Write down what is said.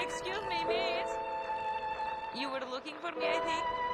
Excuse me, miss. You were looking for me, I think.